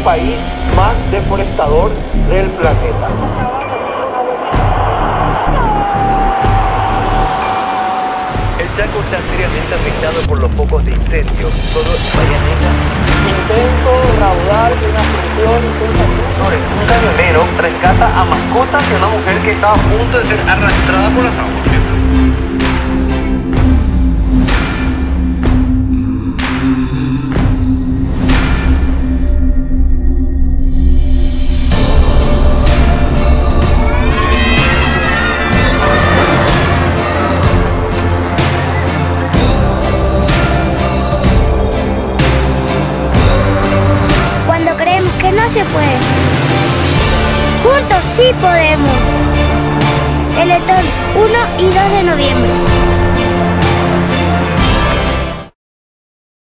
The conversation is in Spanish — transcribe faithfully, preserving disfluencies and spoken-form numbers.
país más deforestador del planeta. El Chaco está seriamente afectado por los focos de incendio. Todo Bahía Negra. Intento raudar de una función Un camionero rescata a mascotas de una mujer que estaba a punto de ser arrastrada por las aguas. Cuando creemos que no se puede, juntos sí podemos. Teletón uno y dos de noviembre.